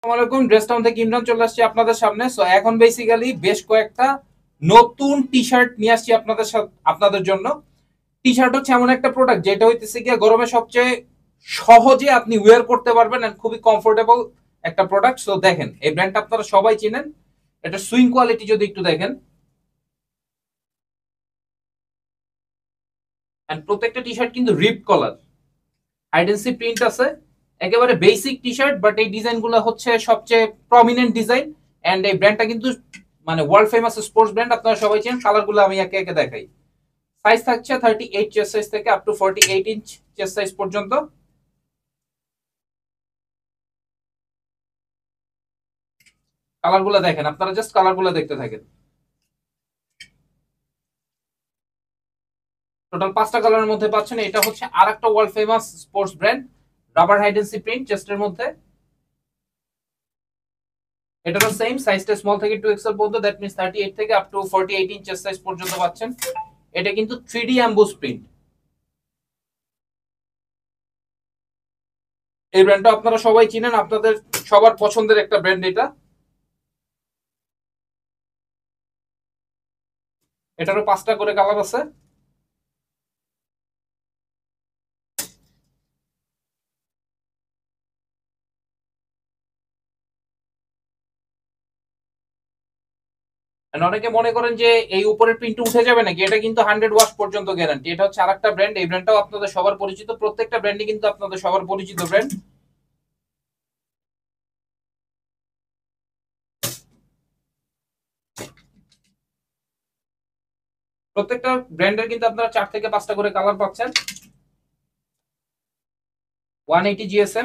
আসসালামু আলাইকুম। Dress town থেকে ইমরান চলে আসছি আপনাদের সামনে। সো এখন বেসিক্যালি বেশ কয়েকটা নতুন টি শার্ট নিয়ে আসছি আপনাদের জন্য। টি শার্ট হচ্ছে এমন একটা প্রোডাক্ট যেটা হইতেছে গিয়ে গরমে সবচেয়ে সহজে আপনি ওয়্যার করতে পারবেন এন্ড খুবই কমফোর্টেবল একটা প্রোডাক্ট। সো দেখেন, এই ব্র্যান্ডটা আপনারা সবাই চিনেন। এটা সুইং কোয়ালিটি যদি একটু দেখেন, এন্ড প্রত্যেকটা টি শার্ট কিন্তু রিপ কলার, হাইডেন্সি প্রিন্ট আছে। একেবারে বেসিক টি শার্ট, বাট এই ডিজাইন গুলো হচ্ছে সবচেয়ে প্রমিনেন্ট ডিজাইন। এন্ড এই ব্র্যান্ডটা কিন্তু মানে ওয়ার্ল্ড ফেমাস স্পোর্টস ব্র্যান্ড, আপনারা সবাই চেনেন। কালার গুলো আমি একে একে দেখাই। সাইজ থাকছে 38 চেস্ট সাইজ থেকে up to 48 inch chest size পর্যন্ত। কালার গুলো দেখেন, আপনারা জাস্ট কালার গুলো দেখতে থাকেন। টোটাল 5টা কালারের মধ্যে পাচ্ছেন। এটা হচ্ছে আর একটা world famous sports brand, rubber high density print চেস্টের মধ্যে। এটারও সেম সাইজটা স্মল থেকে 2XL পর্যন্ত, দ্যাট মিন্স 38 থেকে up to 48 inch chest size পর্যন্ত পাচ্ছেন। এটা কিন্তু 3D অ্যাম্বুস প্রিন্ট। এই ব্র্যান্ডটা আপনারা সবাই চিনেন, আপনাদের সবার পছন্দের একটা ব্র্যান্ড এটা। এটারও 5টা করে কালার আছে। And অনেকে মনে করেন যে এই উপরের প্রিন্ট উঠে যাবে নাকি, এটা কিন্তু 100 ওয়াশ পর্যন্ত গ্যারান্টি। এটা হচ্ছে আরেকটা ব্র্যান্ড, এই ব্র্যান্ডটাও আপনাদের সবার পরিচিত। প্রত্যেকটা ব্র্যান্ডই কিন্তু আপনাদের সবার পরিচিত ব্র্যান্ড। প্রত্যেকটা ব্র্যান্ডের কিন্তু আপনারা 4 থেকে 5টা করে কালার পাচ্ছেন। 180 জিএসএম।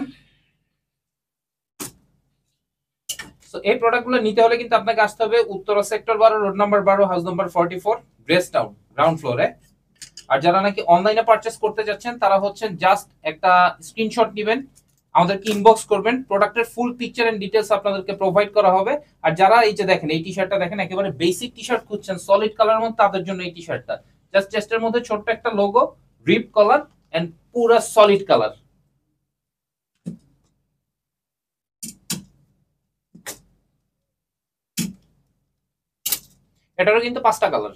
তো এই প্রোডাক্টগুলো নিতে হলে কিন্তু আপনাকে আসতে হবে Uttara sector 12, road number 12, house number 44, dress town, ground ফ্লোরে। আর যারা নাকি অনলাইনে পারচেস করতে যাচ্ছেন, তারা হচ্ছেন জাস্ট একটা স্ক্রিনশট নেবেন, আমাদেরকে ইনবক্স করবেন, প্রোডাক্টের ফুল পিকচার এন্ড ডিটেলস আপনাদেরকে প্রোভাইড করা হবে। আর যারা এই যে দেখেন এই টি শার্টটা দেখেন, একেবারে বেসিক টি শার্ট খুঁজছেন সলিড কালার মধ্যে, তাদের জন্য এই টি শার্টটা। জাস্ট চেস্টের মধ্যে ছোট্ট একটা লোগো, রিপ কলার এন্ড পুরা সলিড কালার। এটারও কিন্তু 5টা কালার।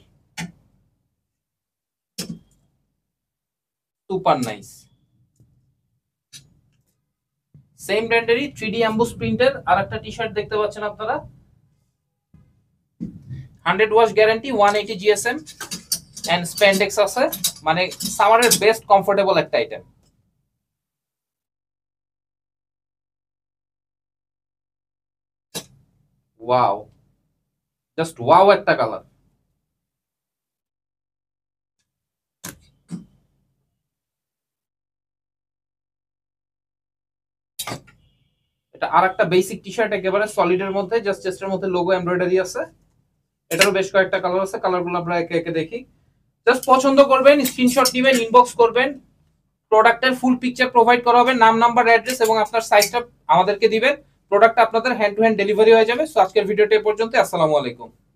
Super nice. সেম ব্র্যান্ডেরই 3D অ্যাম্বুস প্রিন্টের আর একটা টি শার্ট দেখতে পাচ্ছেন আপনারা। 100 wash guarantee, 180 GSM and spandex আছে। মানে সামারের বেস্ট কমফোর্টেবল একটা আইটেম। ওয়াও, জাস্ট ওয়াও একটা কালার। এটা আর একটা বেসিক টি শার্ট, একেবারে সলিডের মধ্যে, জাস্ট চেস্টের মধ্যে লোগো এমব্রয়ডারি আছে। এটারও বেশ কয়েকটা কালার আছে, কালারগুলো আমরা একে একে দেখি। জাস্ট পছন্দ করবেন, স্ক্রিনশট দিবেন, ইনবক্স করবেন, প্রোডাক্টের ফুল পিকচার প্রোভাইড করা হবে, নাম, নাম্বার, অ্যাড্রেস এবং আপনার সাইজটা আমাদেরকে দিবেন। প্রোডাক্ট আপনাদের হ্যান্ড টু হ্যান্ড ডেলিভারি হয়ে যাবে। সো আজকের ভিডিওটা এই পর্যন্ত। আসসালামু আলাইকুম।